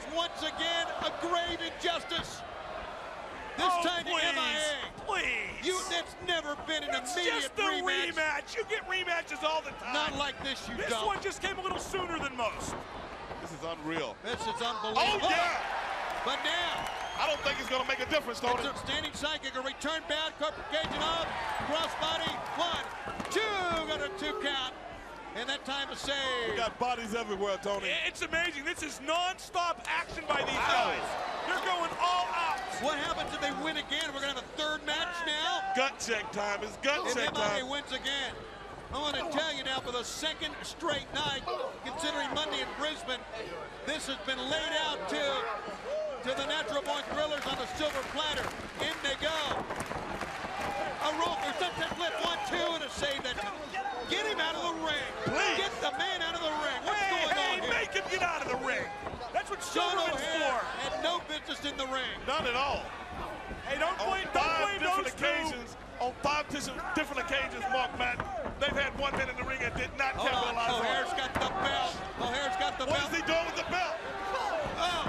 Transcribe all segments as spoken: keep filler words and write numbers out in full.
once again a grave injustice. This oh, time to M I A. Please. You, that's never been an it's immediate just a rematch. rematch. You get rematches all the time. Not like this, you this don't. This one just came a little sooner than most. This is unreal. This is unbelievable. Oh, yeah. But now, I don't think it's going to make a difference, Tony. it's a standing psychic, a return bound, corporate caging up, crossbody, one, two, got a two count. And that time a save. We got bodies everywhere, Tony. It's amazing. This is non-stop action by these Ow. guys. They're going all out. What happens if they win again? We're going to have a third match now? Gut check time. It's gut And check M I A time. wins again. I want to tell you now, for the second straight night, considering Monday in Brisbane, this has been laid out to, to the Natural Born Thrillers on the silver platter. In they go. A roll for sunset flip, one, two, and a save. That get him out of the ring. Please. Get the man out of the ring. What's hey, going hey, on here? make him get out of the ring. That's what Sean Silverman's O'Haire for. had no business in the ring. Not at all. Hey, don't On blame, don't five blame different those occasions, two. on five different occasions, Mark Matt, they've had one man in the ring and did not Hold on. capitalize on O'Haire's it. got the belt. O'Haire's got the What belt. is he doing with the belt? Oh.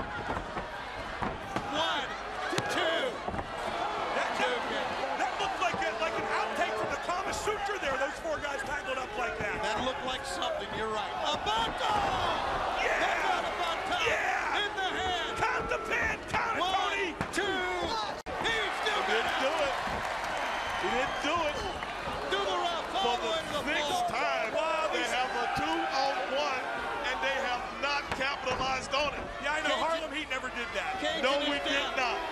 One, two. That, Two. that looked like, a, like an outtake from the Kama Sutra there, those four guys tangled up like that. That looked like something, you're right. A Bato! Yeah! That's not a Bato! Yeah! In the hand! Count the pin! Count it, One, Tony! two! He's still He didn't do it. He didn't do it. Do the ropes all For the way to the the sixth floor. time, Wow, they these- have a two on one, and they have not capitalized on it. Yeah, I know. Cajun- Harlem Heat never did that. Cajun No, is we did down. not.